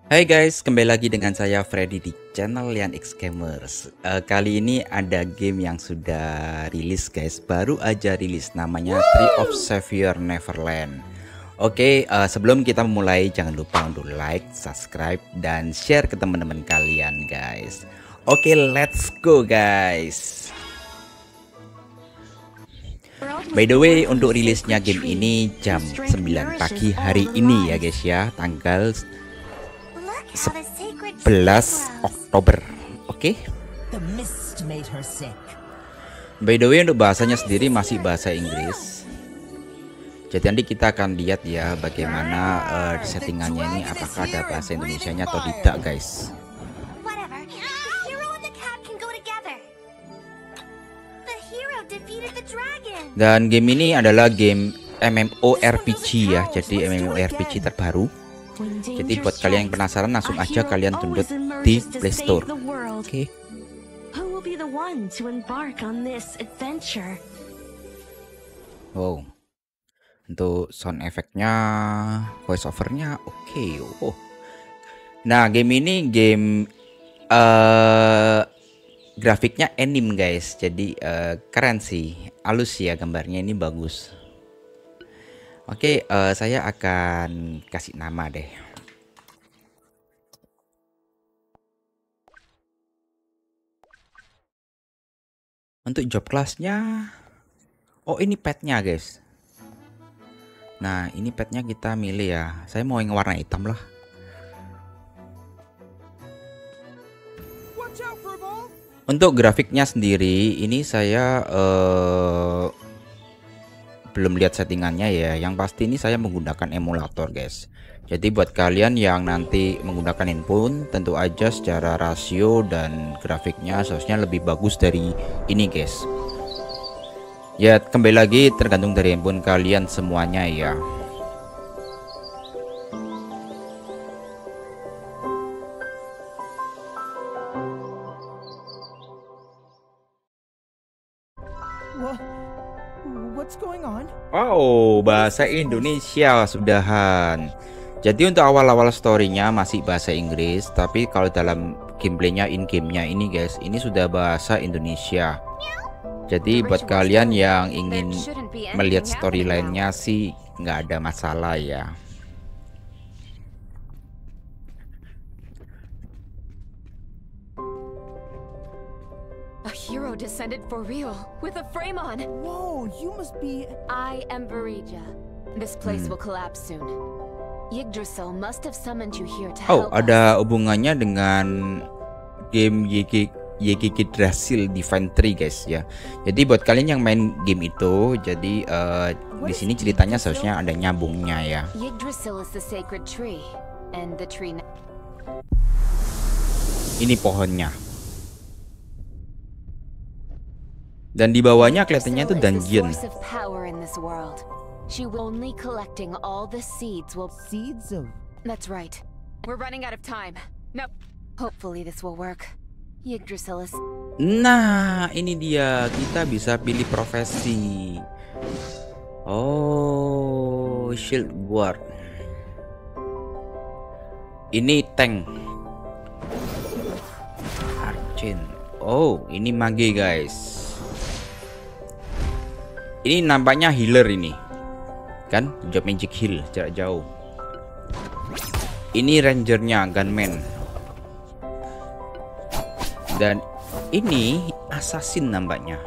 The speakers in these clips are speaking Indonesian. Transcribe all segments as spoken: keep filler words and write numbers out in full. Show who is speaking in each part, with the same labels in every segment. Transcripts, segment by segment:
Speaker 1: Hai guys, kembali lagi dengan saya Freddy di channel Lian X Gamers. Uh, kali ini ada game yang sudah rilis guys, baru aja rilis, namanya Tree of Savior Neverland. Oke, uh, sebelum kita memulai jangan lupa untuk like, subscribe, dan share ke teman-teman kalian guys. Oke, let's go guys. By the way, untuk rilisnya game ini jam sembilan pagi hari ini ya guys ya, tanggal sebelas Oktober. Oke. Okay? By the way, untuk bahasanya sendiri masih bahasa Inggris. Jadi nanti kita akan lihat ya bagaimana uh, settingannya ini, apakah ada bahasa Indonesianya atau tidak guys. Dan game ini adalah game MMORPG ya, jadi MMORPG terbaru. Jadi buat kalian yang penasaran, langsung aja kalian download di Play Store. Oke. Okay. Wow. Untuk sound efeknya, voice overnya oke. Okay. Oh. Nah, game ini game uh, grafiknya anime guys. Jadi uh, keren sih, halus ya gambarnya, ini bagus. Oke, uh, saya akan kasih nama deh. Untuk job classnya, oh ini petnya guys. Nah ini petnya kita milih ya. Saya mau yang warna hitam lah. Untuk grafiknya sendiri, ini saya uh, belum lihat settingannya ya. Yang pasti ini saya menggunakan emulator guys. Jadi buat kalian yang nanti menggunakan handphone, tentu aja secara rasio dan grafiknya seharusnya lebih bagus dari ini guys. Ya kembali lagi tergantung dari handphone kalian semuanya ya. Wow, bahasa Indonesia sudahan. Jadi untuk awal-awal storynya masih bahasa Inggris, tapi kalau dalam gameplaynya, in gamenya ini guys, ini sudah bahasa Indonesia. Jadi buat kalian yang ingin melihat storyline-nya sih nggak ada masalah ya.
Speaker 2: A hero descended for real with a frame on. Whoa, you must be. I am Berija. This place hmm. will collapse soon. Yggdrasil must have summoned you here to help.
Speaker 1: Oh, ada hubungannya dengan game Yg Yggdrasil Divine Tree guys ya. Jadi buat kalian yang main game itu, jadi uh, di sini ceritanya seharusnya ada nyambungnya ya.
Speaker 2: Yggdrasil is the sacred tree and the tree.
Speaker 1: Ini pohonnya. Dan di bawahnya kelihatannya itu dungeon.
Speaker 2: She will only collecting all the seeds will seeds of. That's right. We're running out of time. No. Hopefully this will work. Yggdrasil is.
Speaker 1: Nah, ini dia, kita bisa pilih profesi. Oh, shield guard. Ini tank. Archen. Oh, ini mage guys. Ini nampaknya healer ini. Kan job magic heal jarak jauh. Ini rangernya gunman. Dan ini assassin nampaknya.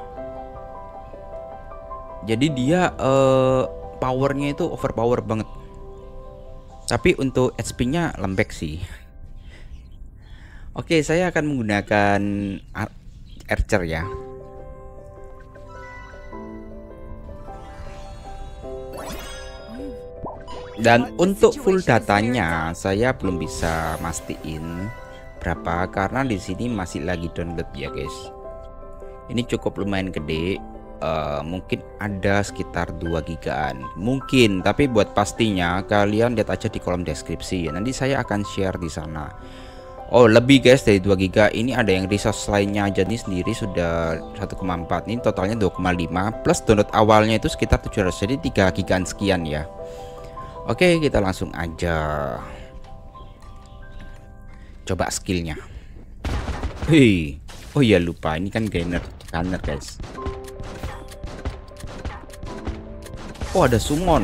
Speaker 1: Jadi dia uh, powernya itu overpower banget. Tapi untuk H P-nya lembek sih. Oke, saya akan menggunakan archer ya. Dan untuk full datanya saya belum bisa mastiin berapa karena di sini masih lagi download ya guys. Ini cukup lumayan gede, uh, mungkin ada sekitar dua gigaan mungkin, tapi buat pastinya kalian lihat aja di kolom deskripsi ya. Nanti saya akan share di sana. Oh, lebih guys dari dua giga. Ini ada yang resource lainnya aja nih sendiri sudah satu koma empat. Ini totalnya dua koma lima plus download awalnya itu sekitar tujuh ratus, jadi tiga gigaan sekian ya. Oke, kita langsung aja. coba skillnya. Hei, oh iya lupa, ini kan gunner, gunner guys. Oh ada summon.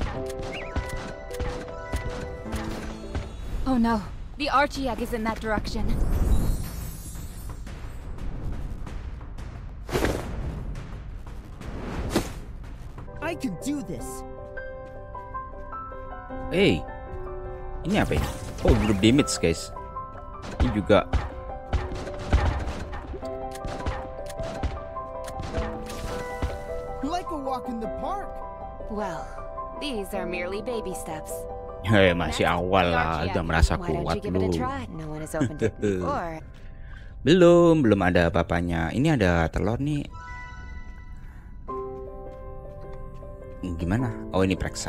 Speaker 2: Oh no, the Archieg is in that direction.
Speaker 3: I can do this.
Speaker 1: Hey, ini apa ini? Oh group damage guys. Ini juga.
Speaker 3: Like a walk in the park.
Speaker 2: Well, these are merely baby steps.
Speaker 1: Hei, masih awal lah, udah merasa kuat lu. Belum, belum ada apa-apanya. Ini ada telur nih. Gimana? Oh ini periksa.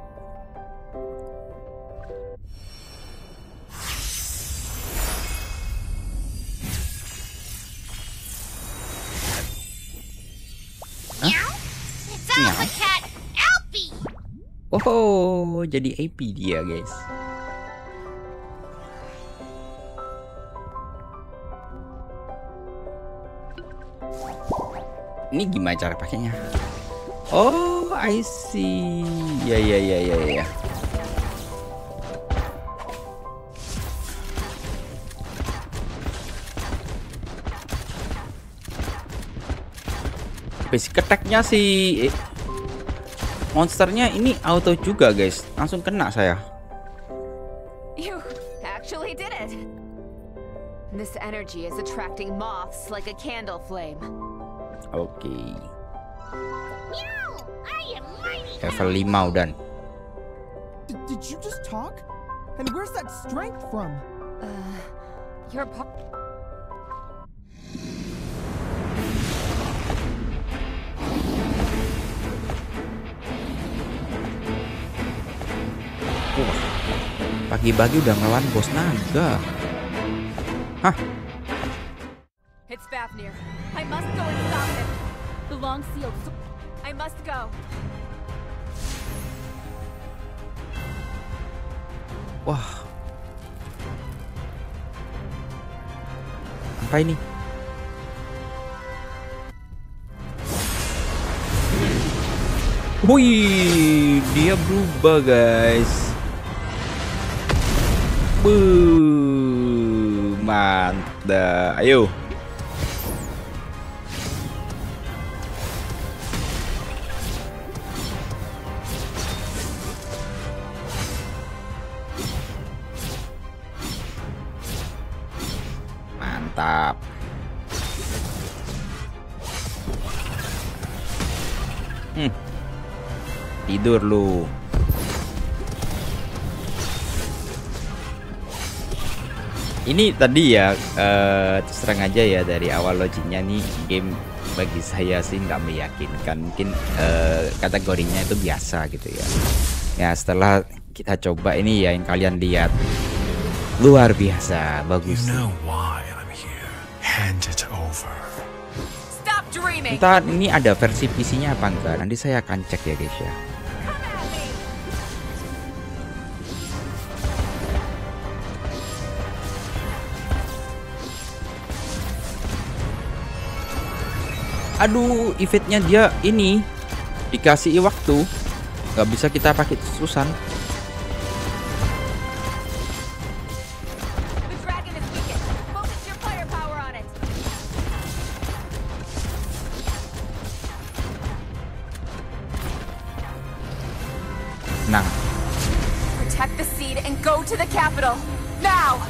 Speaker 1: Oh, jadi A P dia, guys. Ini gimana cara pakainya? Oh, I see. Ya, ya, ya, ya, ya. Basic attack-nya sih. Monsternya ini auto juga guys, langsung kena saya.
Speaker 2: You actually did it. This energy is attracting moths like a candle flame.
Speaker 1: Oke. Okay. Level lima udah.
Speaker 3: D did you just talk? And where's that strength from?
Speaker 2: Uh, your pop.
Speaker 1: Pagi-pagi udah ngelawan bos naga. Hah?
Speaker 2: It's Fafnir. I must go and stop him. The long sealed. I must go.
Speaker 1: Wah. Apa ini? Wih, dia berubah guys. Buh, mantap. Ayo. Mantap. Hmm. Tidur lu. Ini tadi ya, uh, terus terang aja ya, dari awal logiknya nih game bagi saya sih nggak meyakinkan. Mungkin uh, kategorinya itu biasa gitu ya. Ya setelah kita coba ini ya, yang kalian lihat luar biasa bagus.
Speaker 4: You know why I'm here. Hand it over.
Speaker 2: Stop dreaming.
Speaker 1: Entah ini ada versi P C-nya apa enggak, nanti saya akan cek ya guys ya. Aduh, eventnya dia ini dikasih waktu, nggak bisa kita pakai terusan. Nah,
Speaker 2: protect the seed and go to the capital now.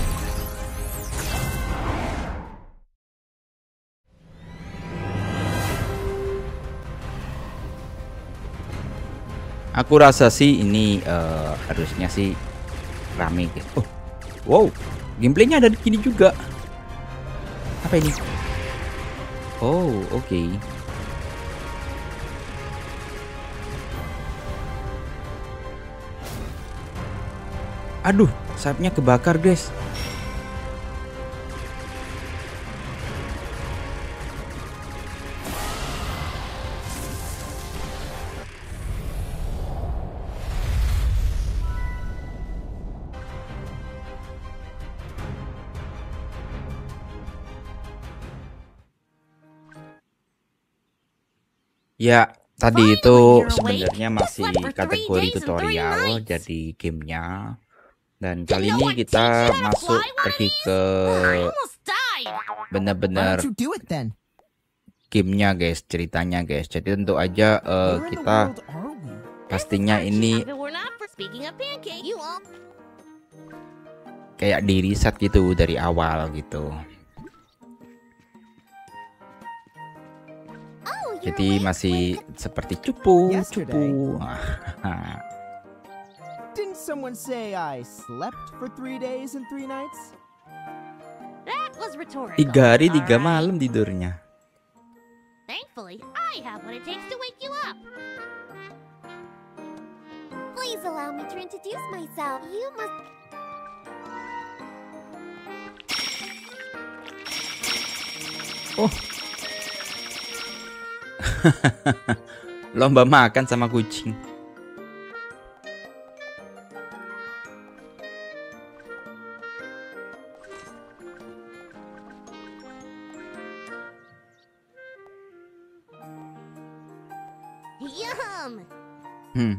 Speaker 1: Aku rasa sih ini uh, harusnya sih rame gitu. Oh, wow, gameplaynya ada di sini juga. Apa ini? Oh, oke. Okay. Aduh, sayapnya kebakar guys. Ya, tadi itu sebenarnya masih kategori tutorial jadi gamenya. Dan kali ini kita masuk pergi ke benar-benar gamenya guys, ceritanya guys. Jadi tentu aja uh, kita pastinya ini kayak di riset gitu dari awal gitu. Jadi masih seperti cupu, cupu.
Speaker 3: Didn't someone say I slept for three days and three nights?
Speaker 5: That was rhetorical.
Speaker 1: Tiga hari tiga malam tidurnya.
Speaker 5: Thankfully, I have what it takes to wake you up.
Speaker 6: Please allow me to introduce myself. You must.
Speaker 1: Oh. Lomba makan sama kucing.
Speaker 5: Yum.
Speaker 1: Hmm.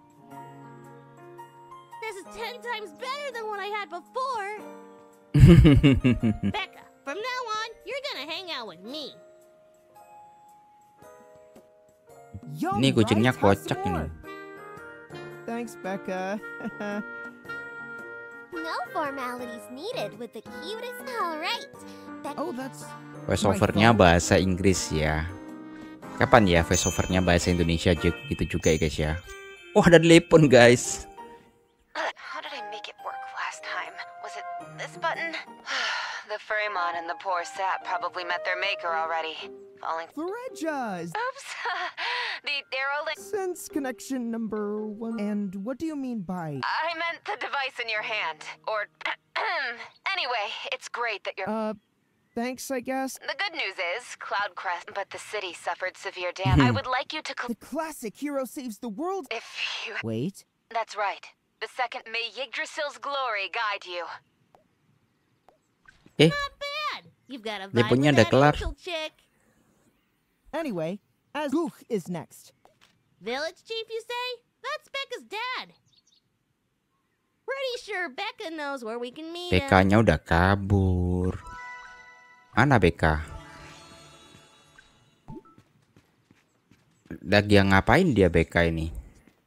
Speaker 5: This is ten times better than what I had before. Becca, from now on, you're gonna hang out with me.
Speaker 3: Yum,
Speaker 1: Ini kucingnya
Speaker 3: right?
Speaker 1: kocak ini.
Speaker 3: Thanks, Becca.
Speaker 6: No formalities needed with the cutest. All right. That
Speaker 3: Oh, that's
Speaker 1: Voice-overnya bahasa Inggris ya. Kapan ya voice-overnya bahasa Indonesia juga gitu juga ya guys ya. Oh, ada telepon guys.
Speaker 2: How did I make it work last time? Was it this button? The Pheromon and the poor sap probably met their maker already. Falling.
Speaker 3: Floreja. is
Speaker 2: Oops. The arrow link.
Speaker 3: Sense connection number one. And what do you mean by?
Speaker 2: I meant the device in your hand. Or anyway, it's great that you're.
Speaker 3: Uh, thanks, I guess.
Speaker 2: The good news is Cloudcrest, but the city suffered severe damage. I would like you to. Cl
Speaker 3: The classic hero saves the world.
Speaker 2: if you.
Speaker 3: Wait.
Speaker 2: That's right. The second, may Yggdrasil's glory guide you.
Speaker 1: Eh,
Speaker 5: Not bad. You've got a vibe
Speaker 1: teleponnya
Speaker 5: with
Speaker 1: udah
Speaker 5: that
Speaker 1: kelar.
Speaker 5: angel chick.
Speaker 3: Anyway, as Gooch is next.
Speaker 5: Village chief, you say? That's Becca's dad. Pretty sure Becca knows where we can meet him.
Speaker 1: B K-nya udah kabur. Mana B K? Lagi ngapain dia B K ini?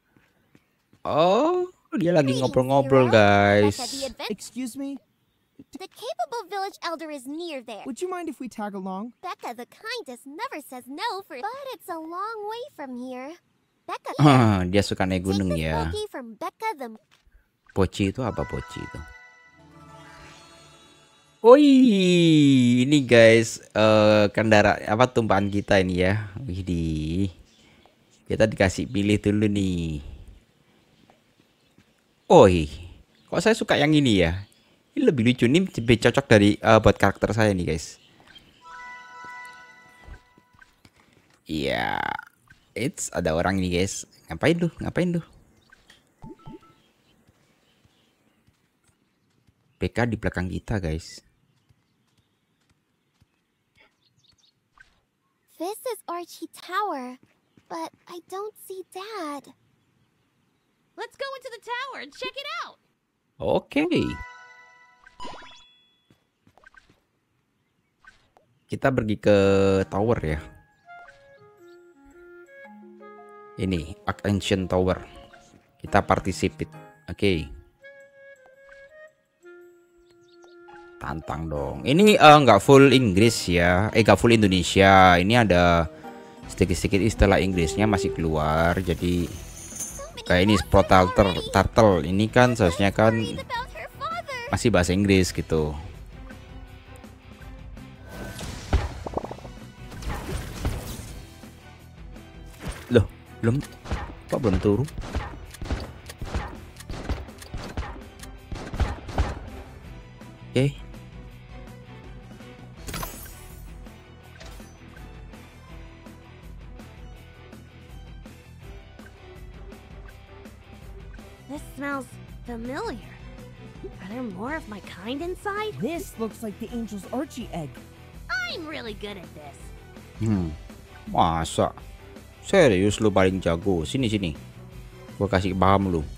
Speaker 1: Oh, dia lagi ngobrol-ngobrol guys.
Speaker 6: Becca, the advent-
Speaker 3: Excuse me?
Speaker 6: The capable village elder is near there.
Speaker 3: Would you mind if we tag along?
Speaker 6: Becca, the kindest, never says no for. But it's a long way from here. Becca,
Speaker 1: Ah, dia suka naik
Speaker 6: take
Speaker 1: gunung
Speaker 6: this
Speaker 1: ya.
Speaker 6: bookie from Becca the.
Speaker 1: Poci itu apa poci itu? Woi, ini guys, uh, kendaraan apa tumpahan kita ini ya. Widih. Kita dikasih pilih dulu nih. Oi, kok saya suka yang ini ya? Ini lebih lucu nih, lebih cocok dari uh, buat karakter saya nih guys. Iya, yeah. It's ada orang ini guys. Ngapain tuh? Ngapain tuh? B K di belakang kita guys.
Speaker 6: This is Archie Tower, but I don't see Dad.
Speaker 5: Let's go into the tower and check it out.
Speaker 1: Oke. Kita pergi ke tower ya. Ini Ancient Tower. Kita participate. Oke. Tantang dong. Ini uh, nggak full Inggris ya. Eh nggak full Indonesia. Ini ada sedikit-sedikit istilah Inggrisnya masih keluar. Jadi kayak ini Sprout Turtle. Turtle. Ini kan seharusnya kan
Speaker 6: About her father.
Speaker 1: masih bahasa Inggris gitu. Loh, belum kok belum turun? Oke.
Speaker 5: This smells familiar. Are there more of my kind inside?
Speaker 3: This looks like the angel's Archie egg.
Speaker 5: I'm really good at this.
Speaker 1: Hmm. Masa Serius lu paling jago. Sini sini. Gua kasih paham lu.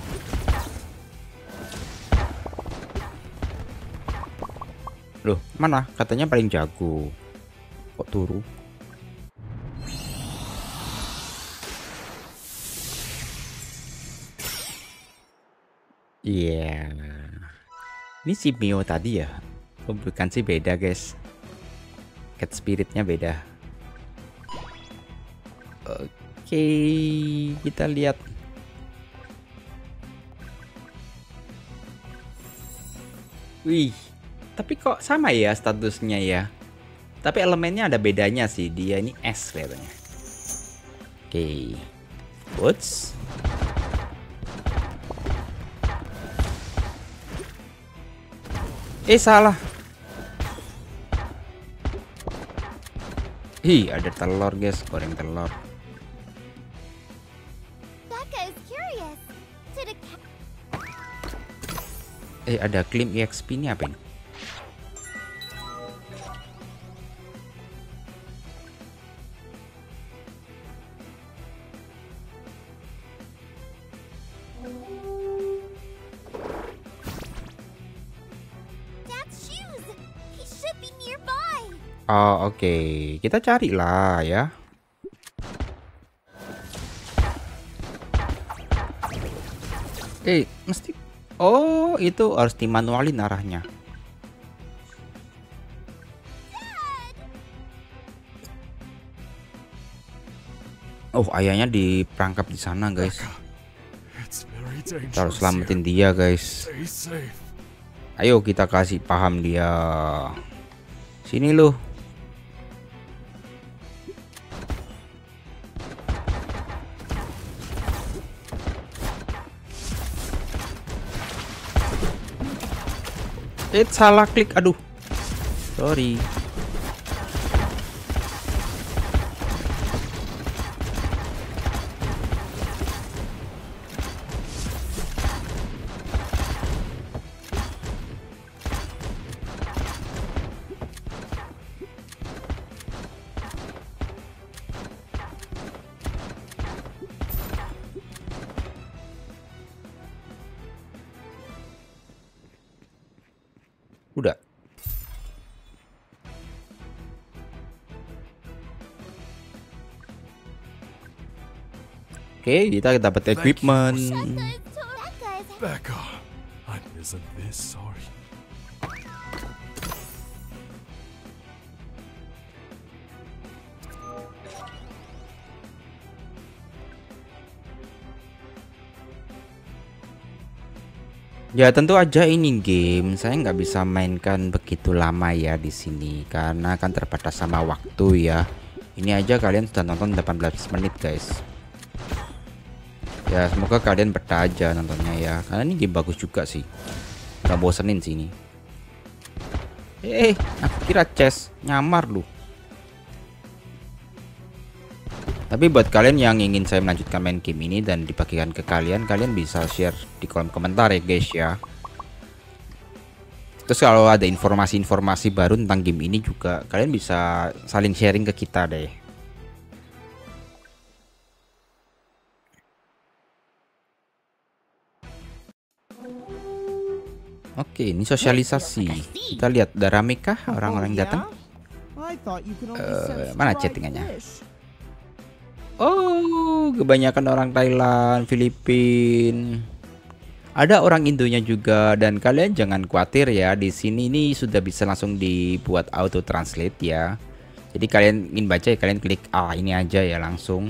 Speaker 1: Loh, mana? Katanya paling jago. Kok turu? Iya. Yeah. Ini si Mio tadi ya. Oh, bukan sih, beda guys. Cat spiritnya beda. Oke, kita lihat. Wih, tapi kok sama ya statusnya ya. Tapi elemennya ada bedanya sih. Dia ini es kelihatannya. Oke, what's Eh salah. Ih, ada telur guys, goreng telur. Eh, ada claim E X P ini apa ini? Oh, oke, okay. Kita carilah ya. Eh, mesti. Oh, itu harus dimanualin arahnya. Oh, ayahnya diperangkap di sana, guys. Kita harus selamatin dia, guys. Ayo kita kasih paham dia. Sini lu. Eh, salah klik, aduh. Sorry. Udah. Oke, kita dapat equipment.
Speaker 4: Becca, I isn't this sorry.
Speaker 1: Ya tentu aja ini game saya nggak bisa mainkan begitu lama ya di sini karena kan terbatas sama waktu ya. Ini aja kalian sudah nonton delapan belas menit guys. Ya semoga kalian betah aja nontonnya ya, karena ini game bagus juga sih. Gak bosenin sini. Eh, aku kira chest nyamar lu. Tapi buat kalian yang ingin saya melanjutkan main game ini dan dibagikan ke kalian, kalian bisa share di kolom komentar ya guys ya. Terus kalau ada informasi-informasi baru tentang game ini juga kalian bisa saling sharing ke kita deh. Oke, ini sosialisasi. Kita lihat, udah rame kah orang-orang yang datang? Uh, mana chattingannya? Oh, kebanyakan orang Thailand, Filipina. Ada orang Indonya juga, dan kalian jangan khawatir ya, di sini ini sudah bisa langsung dibuat auto translate ya. Jadi kalian ingin baca ya kalian klik ah ini aja ya langsung.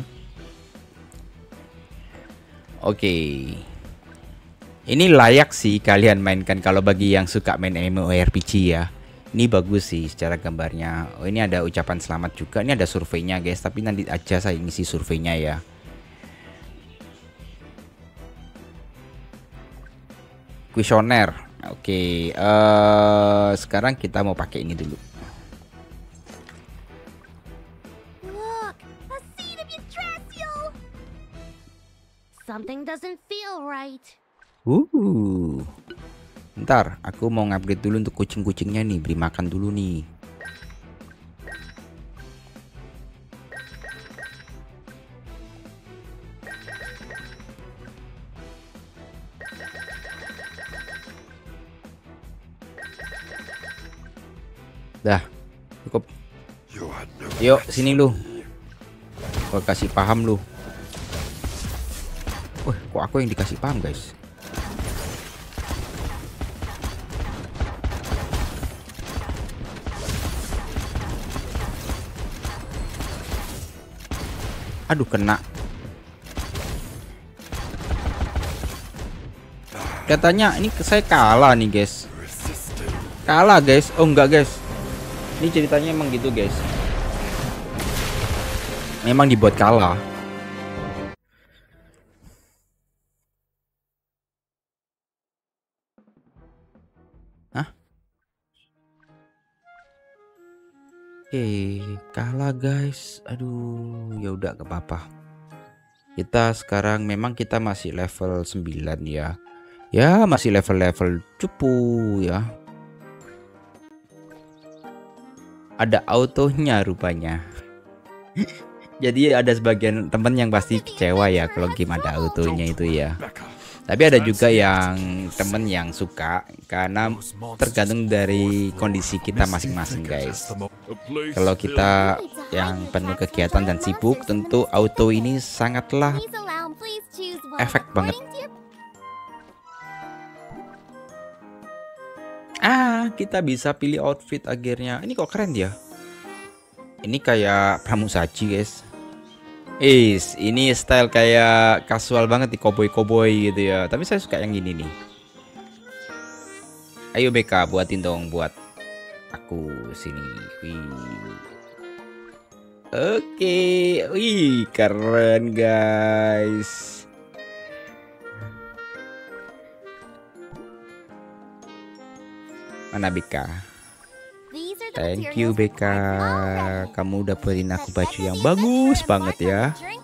Speaker 1: Oke. Ini layak sih kalian mainkan kalau bagi yang suka main MMORPG ya. Ini bagus sih secara gambarnya. Oh, ini ada ucapan selamat juga. Ini ada surveinya guys, tapi nanti aja saya ngisi surveinya ya. Kuesioner. Oke, uh, sekarang kita mau pakai ini dulu.
Speaker 5: Look, a seed of Yggdrasil. Something doesn't feel right.
Speaker 1: Uh. Ntar aku mau ngupgrade dulu untuk kucing-kucingnya nih, beri makan dulu nih. Dah, cukup. Yuk, sini lu. Gua kasih paham lu. Wah, kok aku yang dikasih paham, guys? Aduh, kena. Katanya ini saya kalah nih, guys. Kalah, guys. Oh, enggak, guys. Ini ceritanya emang gitu, guys. Memang dibuat kalah. Hah? Eh, kalah, guys. Aduh, ya udah, gak apa-apa. Kita sekarang memang kita masih level sembilan ya. Ya, masih level-level cupu ya. Ada autonya rupanya. Jadi ada sebagian temen yang pasti kecewa ya kalau game ada autonya itu ya. Tapi ada juga yang temen yang suka karena tergantung dari kondisi kita masing-masing, guys. Kalau kita yang penuh kegiatan dan sibuk, tentu auto ini sangatlah efek banget. Ah, kita bisa pilih outfit akhirnya. Ini kok keren ya. Ini kayak pramusaji, guys. Is, ini style kayak casual banget di koboi-koboi gitu ya. Tapi saya suka yang ini nih. Ayo B K, buatin dong buat aku sini. Wih. Oke, wih, keren guys. Mana B K? Thank you B K. Kamu udah beliin aku baju yang bagus banget ya.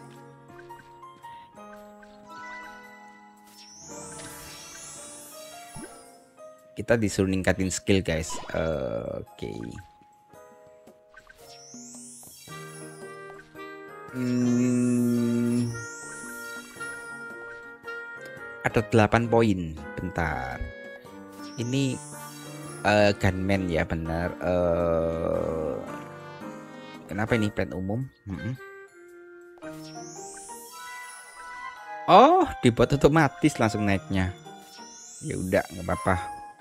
Speaker 1: Kita disuruh ningkatin skill, guys. uh, Oke okay. hmm, Ada delapan poin. Bentar. Ini Uh, gunman ya, benar. Uh, kenapa ini plan umum? Mm-mm. Oh, dibuat otomatis langsung naiknya. Ya udah, nggak apa-apa.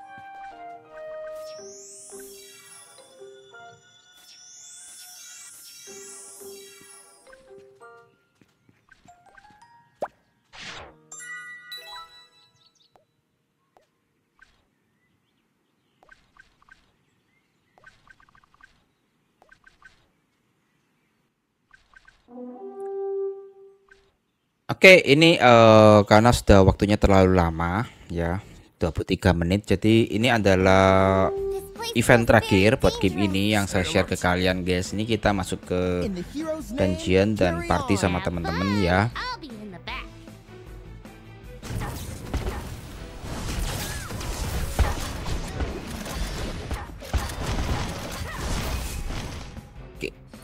Speaker 1: Oke, ini uh, karena sudah waktunya terlalu lama ya, dua puluh tiga menit. Jadi ini adalah event terakhir buat game ini yang saya share ke kalian, guys. Ini kita masuk ke dungeon dan party sama teman-teman ya. Oke.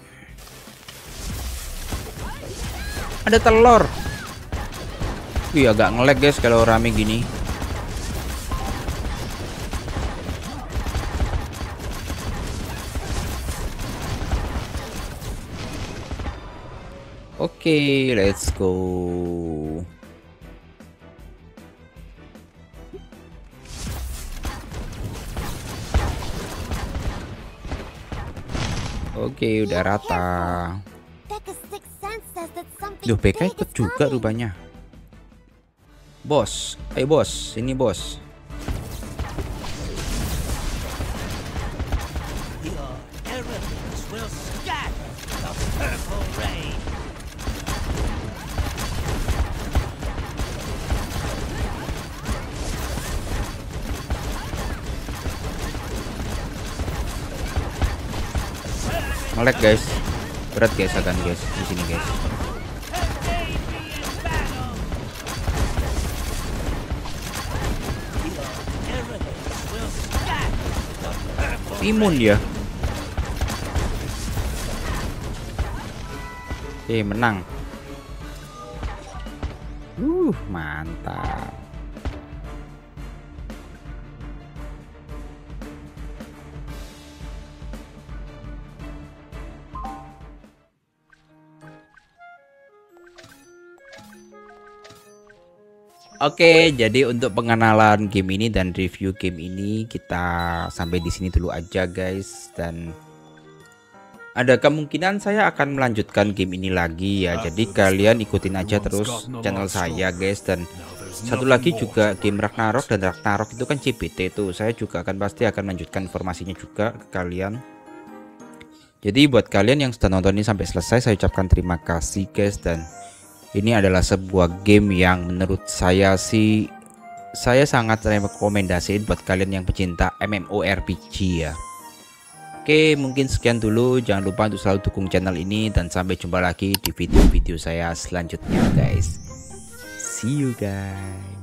Speaker 1: Ada telur. Wih, agak nge-lag guys kalau rame gini. Oke, okay, let's go. Oke, okay, udah rata. Duh, B K ikut juga rupanya. Bos, ayo bos, ini bos. Nge-lag guys, berat guys akan guys di sini guys. Imun ya. Oke, menang. Uh, mantap. Oke, jadi untuk pengenalan game ini dan review game ini kita sampai di sini dulu aja guys, dan ada kemungkinan saya akan melanjutkan game ini lagi ya. Jadi kalian ikutin aja terus channel saya guys. Dan satu lagi juga game Ragnarok, dan Ragnarok itu kan C B T tuh. Saya juga akan pasti akan melanjutkan informasinya juga ke kalian. Jadi buat kalian yang sudah nonton ini sampai selesai, saya ucapkan terima kasih guys. Dan ini adalah sebuah game yang menurut saya sih saya sangat rekomendasiin buat kalian yang pecinta MMORPG ya. Oke, mungkin sekian dulu. Jangan lupa untuk selalu dukung channel ini, dan sampai jumpa lagi di video-video saya selanjutnya guys. See you guys.